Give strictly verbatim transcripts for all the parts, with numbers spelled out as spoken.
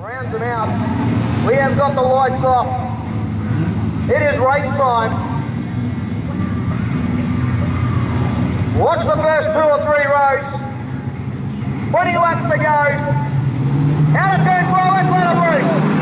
Rounds them out. We have got the lights off. It is race time. Watch the first two or three rows. twenty laps to go. Out of turn four, let's let them race.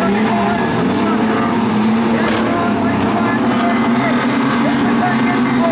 Thank you.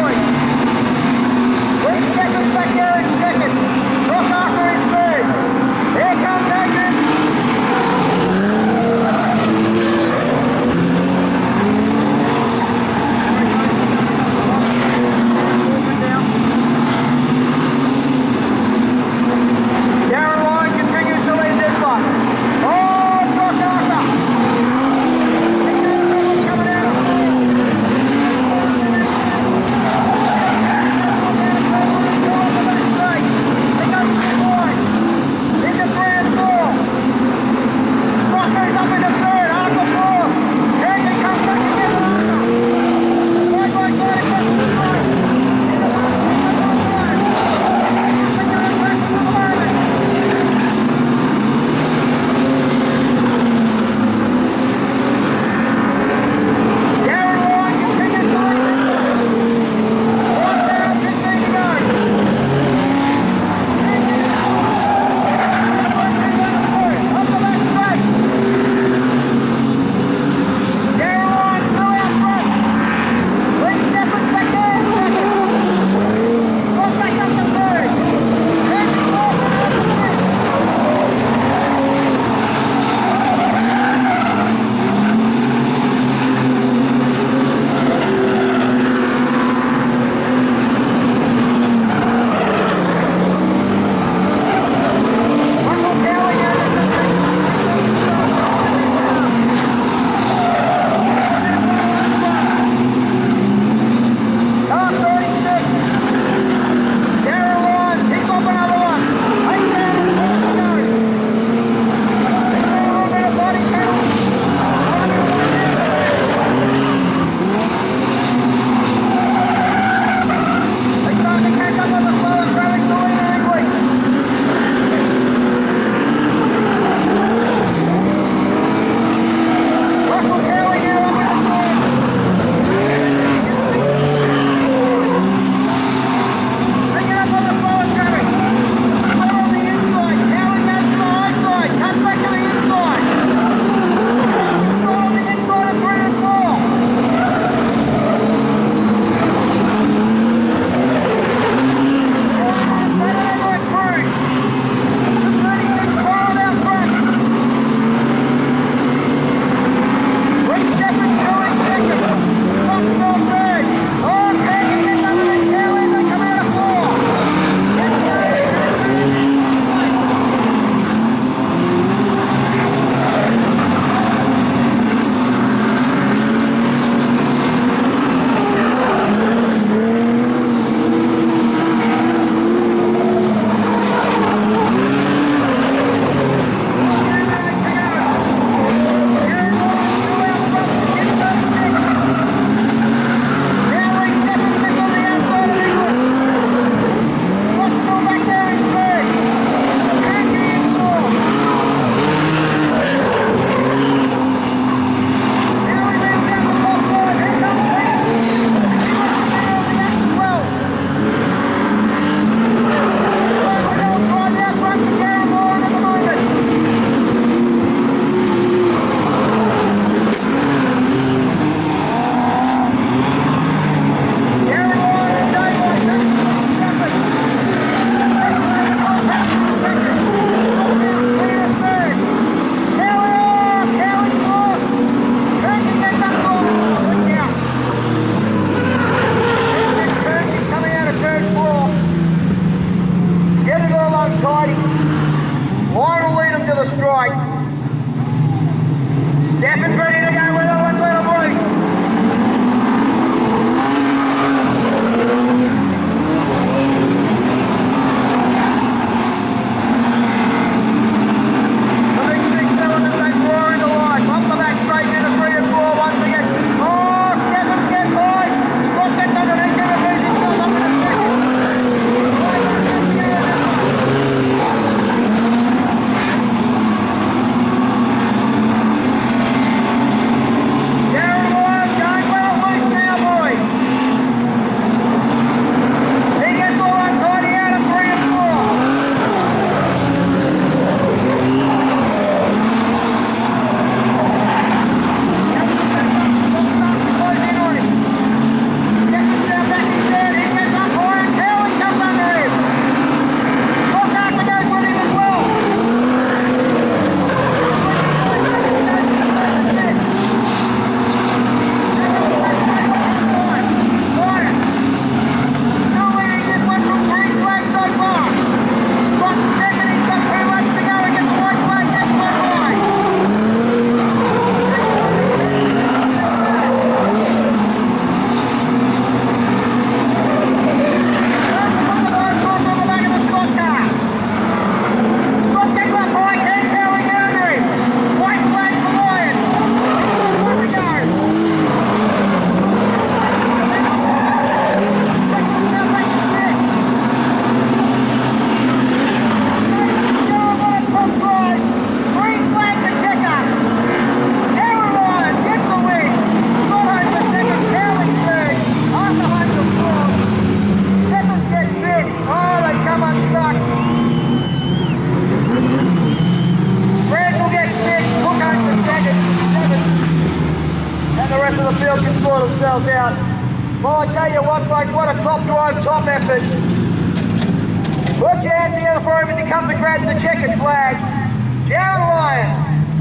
tell you what, folks, what a top drive, top effort. Put your hands together for him as he comes and grabs the checkered flag. Jaron Lyon.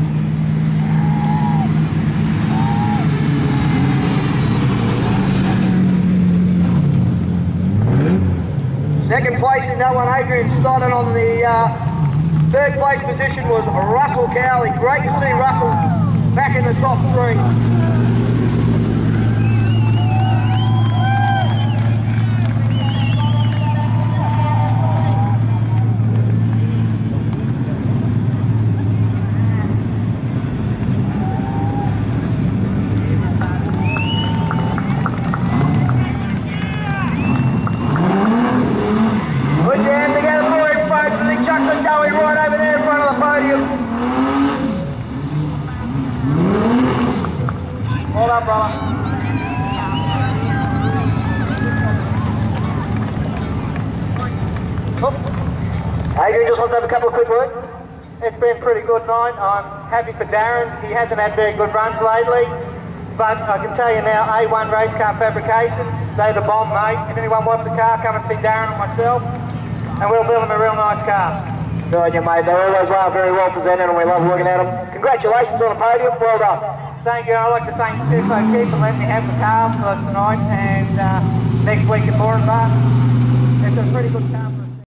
Second place in that one, Adrian Stoddard. On the uh, third place position was Russell Cowley. Great to see Russell back in the top three. Hold up, brother. Oh. Adrian just wants to have a couple of quick words. It's been a pretty good night. I'm happy for Darren. He hasn't had very good runs lately. But I can tell you now, A one Race Car Fabrications, they're the bomb, mate. If anyone wants a car, come and see Darren and myself, and we'll build them a real nice car. Good on you, mate. They always are very well presented, and we love looking at them. Congratulations on the podium. Well done. Thank you. I'd like to thank Tiff O'Keefe for letting me have the car for tonight, and uh, next week at Moranbah. It's a pretty good car.